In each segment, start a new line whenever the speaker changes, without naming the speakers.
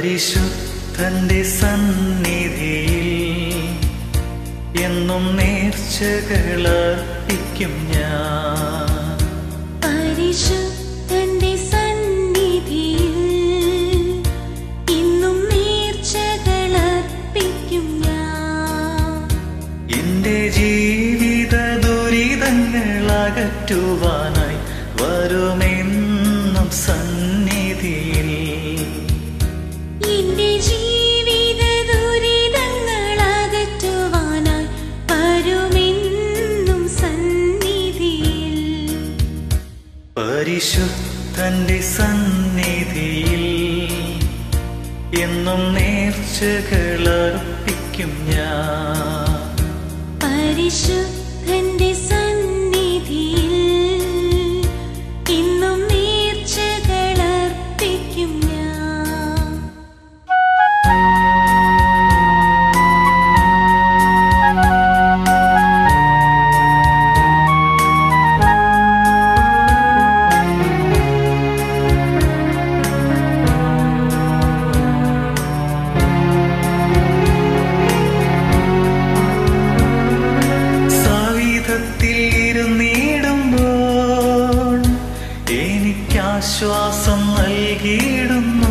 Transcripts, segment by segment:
പരിശുദ്ധന്റെ സന്നിധിയിൽ എന്നും നേർച്ചകളർപ്പിക്കും ഞാൻ.
പരിശുദ്ധന്റെ സന്നിധിയിൽ എന്നും നേർച്ചകളർപ്പിക്കും ഞാൻ.
എന്റെ ജീവിത ദുരിതങ്ങൾ അകറ്റുവാനായി വരുമെന്നും സന്നിധിയിൽ.
എന്റെ ജീവിത ദുരിതങ്ങൾ അകറ്റുവാനായി വരുമെന്നും സന്നിധിയിൽ.
പരിശുദ്ധന്റെ സന്നിധിയിൽ എന്നും നേർച്ചകളർപ്പിക്കും ഞാൻ.
പരിശുദ്ധന്റെ സന്നിധിയിൽ എന്നും നേർച്ചകളർപ്പിക്കും ഞാൻ.
ഇരുന്നിടുമ്പോൾ എനിക്കാശ്വാസം നൽകിയിടുന്നു.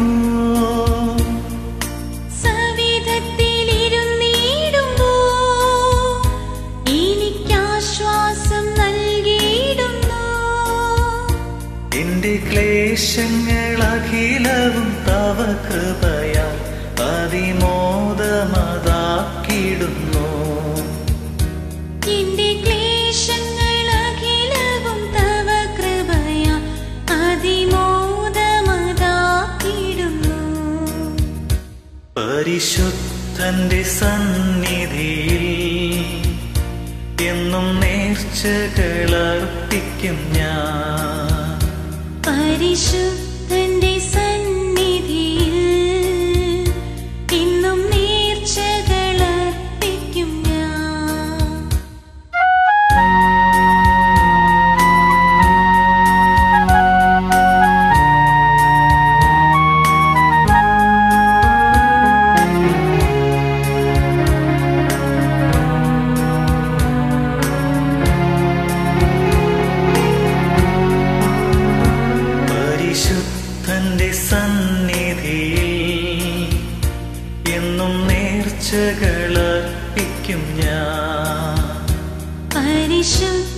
സവിധത്തിലിരുന്നിടുമ്പോൾ എനിക്കാശ്വാസം നൽകിയിടുന്നു.
എന്റെ ക്ലേശങ്ങൾ അഖിലവും തവ കൃപയാൽ അതിമോദമതാക്കിടുന്നു.
എന്റെ ക്ലേശങ്ങൾ അഖിലവും തവ കൃപയാൽ അതിമോദമതാക്കിടുന്നു.
പരിശുദ്ധന്റെ സന്നിധിയിൽ എന്നും നേർച്ചകളർപ്പിക്കും ഞാൻ.
പരിശുദ്ധന്റെ സന്നിധിയിൽ എന്നും നേർച്ചകളർപ്പിക്കും ഞാൻ.
പരിശുദ്ധന്റെ സന്നിധിയിൽ എന്നും നേർച്ചകളർപ്പിക്കും ഞാൻ.
പരിശുദ്ധ